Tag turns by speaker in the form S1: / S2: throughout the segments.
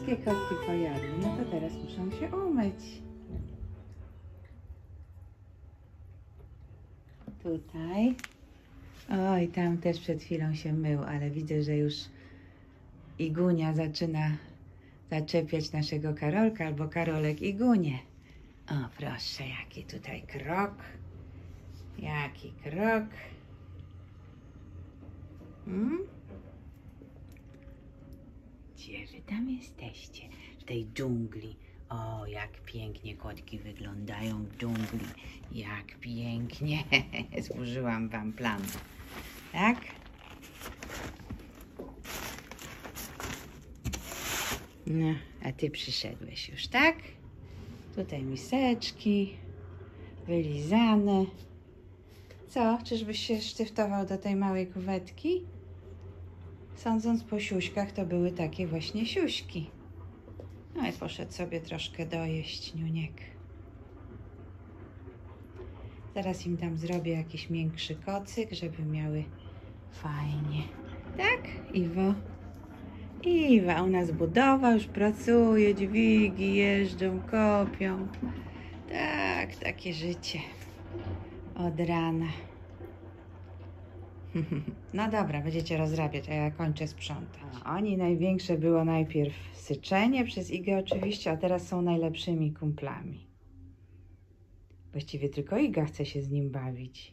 S1: Wszystkie kotki pojadły, no to teraz muszą się umyć. Tutaj. Oj, tam też przed chwilą się mył, ale widzę, że już Igunia zaczyna zaczepiać naszego Karolka, albo Karolek Igunię. O, proszę, jaki tutaj krok. Jaki krok. Gdzie wy tam jesteście? W tej dżungli. O, jak pięknie kotki wyglądają w dżungli. Jak pięknie. Zburzyłam wam plan. Tak? No, a ty przyszedłeś już, tak? Tutaj miseczki. Wylizane. Co? Czyżbyś się sztyftował do tej małej kuwetki? Sądząc po siuśkach, to były takie właśnie siuśki. No i poszedł sobie troszkę dojeść, niuniek. Zaraz im tam zrobię jakiś miększy kocyk, żeby miały fajnie. Tak, Iwo? Iwa, u nas budowa już pracuje, dźwigi jeżdżą, kopią. Tak, takie życie. Od rana. No dobra, będziecie rozrabiać, a ja kończę sprzątać. Oni największe było najpierw syczenie przez Igę oczywiście, a teraz są najlepszymi kumplami. Właściwie tylko Iga chce się z nim bawić.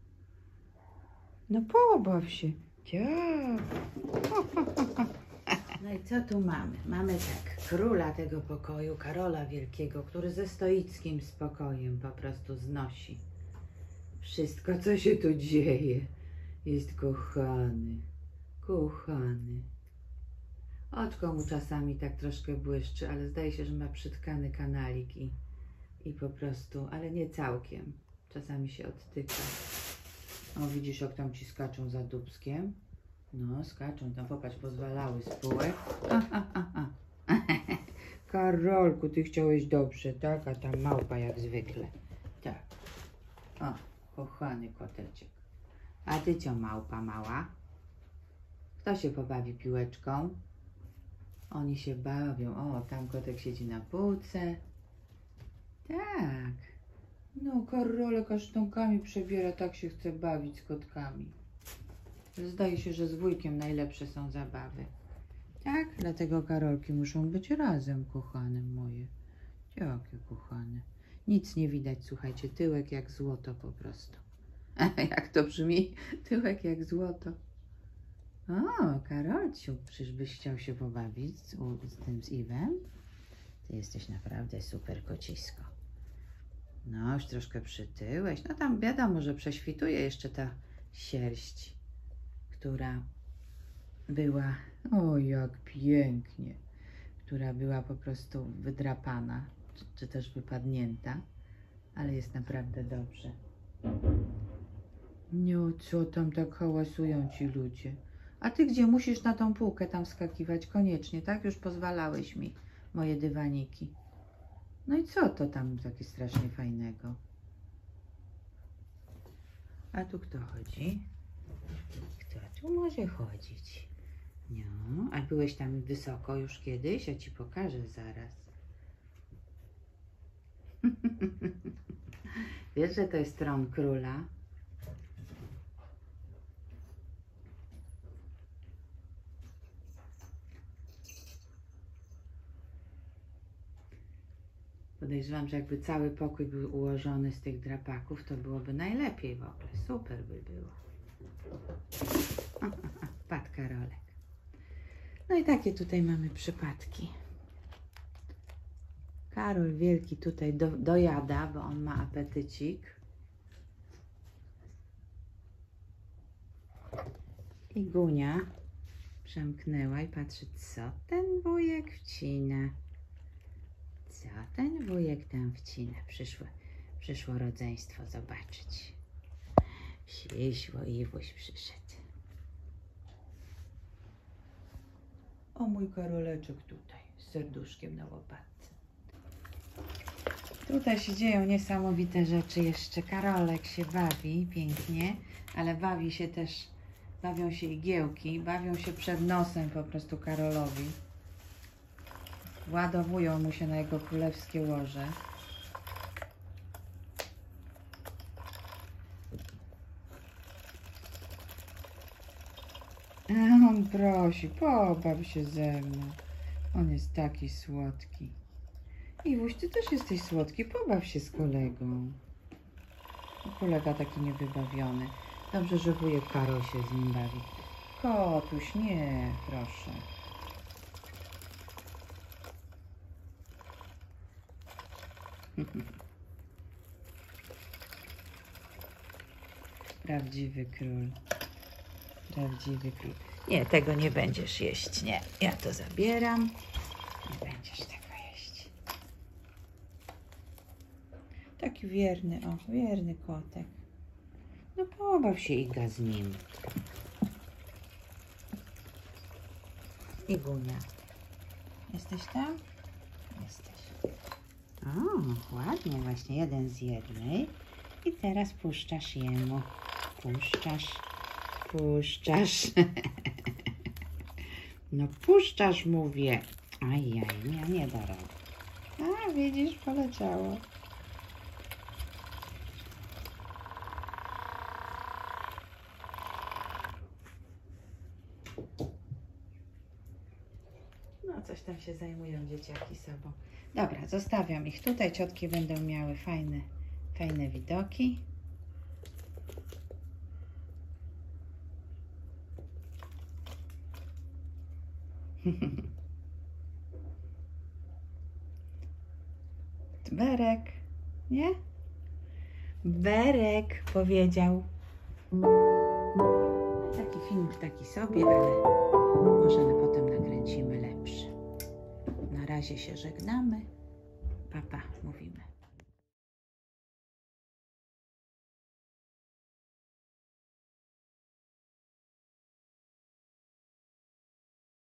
S1: No pobaw się. No i co tu mamy? Mamy tak, króla tego pokoju, Karola Wielkiego, który ze stoickim spokojem po prostu znosi wszystko, co się tu dzieje. Jest kochany, kochany. Oczko mu czasami tak troszkę błyszczy, ale zdaje się, że ma przytkany kanalik i po prostu, ale nie całkiem. Czasami się odtyka. O, widzisz, jak tam ci skaczą za dubskiem? No, skaczą tam, popatrz, pozwalały spółek. Karolku, ty chciałeś dobrze, tak? A tam małpa jak zwykle. Tak. O, kochany koteczek. A ty co, małpa mała? Kto się pobawi piłeczką? Oni się bawią. O, tam kotek siedzi na półce. Tak. No, Karolek aż nogami przebiera, tak się chce bawić z kotkami. Zdaje się, że z wujkiem najlepsze są zabawy. Tak? Dlatego Karolki muszą być razem, kochane moje. Jakie kochane. Nic nie widać, słuchajcie, tyłek jak złoto po prostu. Jak to brzmi? Tyłek jak złoto. O, Karolciu, czyżbyś chciał się pobawić z Iwem? Ty jesteś naprawdę super kocisko. No, już troszkę przytyłeś. No tam wiadomo, że prześwituje jeszcze ta sierść, która była, o jak pięknie, która była po prostu wydrapana, czy też wypadnięta, ale jest naprawdę dobrze. No co tam tak hałasują ci ludzie? A ty gdzie? Musisz na tą półkę tam skakiwać koniecznie, tak? Już pozwalałeś mi, moje dywaniki. No i co to tam takie strasznie fajnego? A tu kto chodzi? Kto tu może chodzić? No, a byłeś tam wysoko już kiedyś? Ja ci pokażę zaraz. Wiesz, że to jest tron króla? Podejrzewam, że jakby cały pokój był ułożony z tych drapaków, to byłoby najlepiej w ogóle. Super by było. Padł Karolek. No i takie tutaj mamy przypadki. Karol Wielki tutaj dojada, bo on ma apetycik. Igunia przemknęła i patrzy, co ten wujek wcina. Co ten wujek tam wcina? Przyszło rodzeństwo zobaczyć. Przyszło, Iwuś przyszedł. O, mój Karoleczek tutaj, z serduszkiem na łopatce. Tutaj się dzieją niesamowite rzeczy jeszcze. Karolek się bawi pięknie, ale bawią się igiełki, bawią się przed nosem po prostu Karolowi. Władowują mu się na jego królewskie łoże. A on prosi, pobaw się ze mną. On jest taki słodki. Iwuś, ty też jesteś słodki, pobaw się z kolegą. Kolega taki niewybawiony. Dobrze, że wujek Karol się z nim bawi. Kotuś, nie, proszę. Prawdziwy król. Prawdziwy król. Nie, tego nie będziesz jeść. Nie, ja to zabieram. Nie będziesz tego jeść. Taki wierny, o, wierny kotek. No pobaw się, Iga, z nim. Igunia. Jesteś tam? Jesteś. O, ładnie, właśnie jeden z jednej. I teraz puszczasz jemu. Puszczasz. No puszczasz, mówię. Ajaj, nie da rady. A, widzisz, poleciało. No, coś tam się zajmują dzieciaki sobą. Dobra, zostawiam ich tutaj. Ciotki będą miały fajne widoki. Berek, nie? Berek powiedział. Taki film taki sobie, ale może potem nakręcimy lepszy. Na razie się żegnamy.